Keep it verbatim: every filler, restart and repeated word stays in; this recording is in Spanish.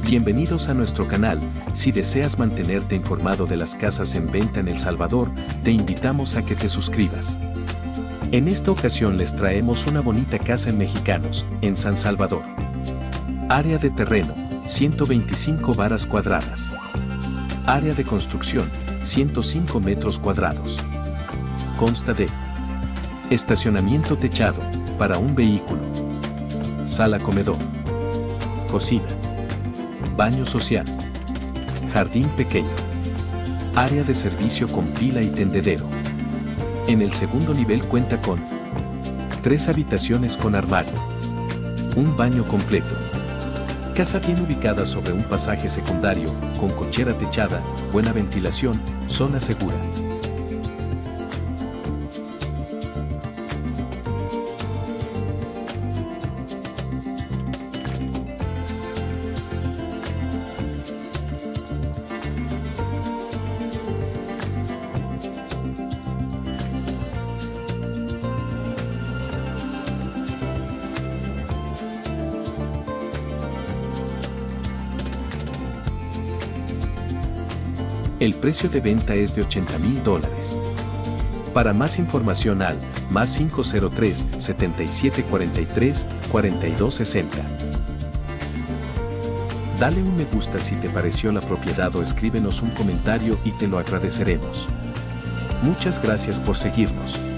Bienvenidos a nuestro canal. Si deseas mantenerte informado de las casas en venta en El Salvador, te invitamos a que te suscribas. En esta ocasión les traemos una bonita casa en Mexicanos, en San Salvador. Área de terreno, ciento veinticinco varas cuadradas. Área de construcción, ciento cinco metros cuadrados. Consta de estacionamiento techado, para un vehículo. Sala comedor. Cocina. Baño social. Jardín pequeño. Área de servicio con pila y tendedero. En el segundo nivel cuenta con tres habitaciones con armario. Un baño completo. Casa bien ubicada sobre un pasaje secundario, con cochera techada, buena ventilación, zona segura. El precio de venta es de ochenta mil dólares. Para más información al más cinco cero tres, setenta y siete cuarenta y tres, cuarenta y dos sesenta. Dale un me gusta si te pareció la propiedad o escríbenos un comentario y te lo agradeceremos. Muchas gracias por seguirnos.